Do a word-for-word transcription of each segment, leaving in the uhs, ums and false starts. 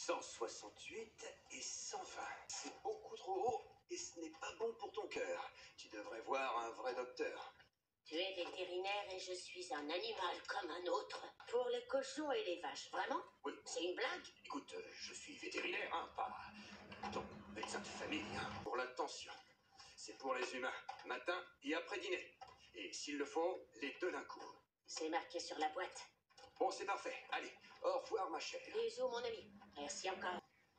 cent soixante-huit et cent vingt. C'est beaucoup trop haut et ce n'est pas bon pour ton cœur. Tu devrais voir un vrai docteur. Tu es vétérinaire et je suis un animal comme un autre. Pour les cochons et les vaches, vraiment? Oui. C'est une blague? Écoute, euh, je suis vétérinaire, hein, pas ton médecin de famille, hein, pour la tension. C'est pour les humains, matin et après dîner. Et s'il le faut, les deux d'un coup. C'est marqué sur la boîte. Bon, c'est parfait. Allez, au revoir, ma chère. Bisous, mon ami. Merci encore.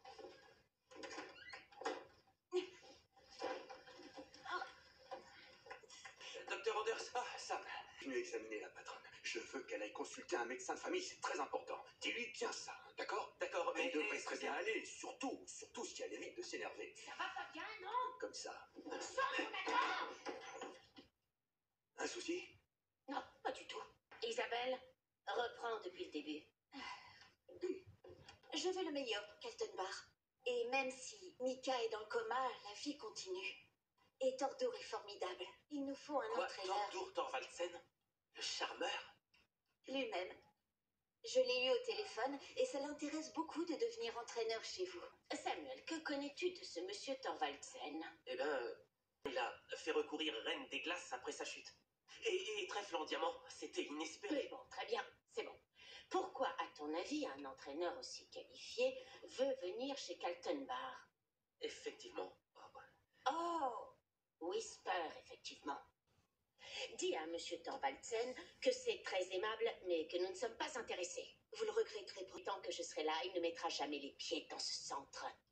Docteur Anders, ah, Sam, je vais examiner la patronne. Je veux qu'elle aille consulter un médecin de famille, c'est très important. Dis-lui bien ça, d'accord? D'accord, mais... Elle devrait très bien aller, surtout, surtout si elle évite de s'énerver. Ça va pas bien, non? Comme ça. Sors, d'accord? Un souci? Non, pas du tout. Isabelle, reprends depuis le début. Je veux le meilleur pour Kaltenbach. Et même si Mika est dans le coma, la vie continue. Et Tordur est formidable. Il nous faut un Quoi, entraîneur. Tordur Thorvaldsen? Le charmeur? Lui-même. Je l'ai eu au téléphone et ça l'intéresse beaucoup de devenir entraîneur chez vous. Samuel, que connais-tu de ce monsieur Thorvaldsen? Eh ben, euh, il a fait recourir Reine des Glaces après sa chute. Et, et Trèfle en diamant, c'était Mais inespéré. bon, très bien, c'est bon. Pourquoi, à ton avis, un entraîneur aussi qualifié veut venir chez Kaltenbach? Effectivement. Oh, ouais. Oh! Whisper, effectivement. Dis à monsieur Thorvaldsen que c'est très aimable, mais que nous ne sommes pas intéressés. Vous le regretterez. Tant que je serai là, il ne mettra jamais les pieds dans ce centre.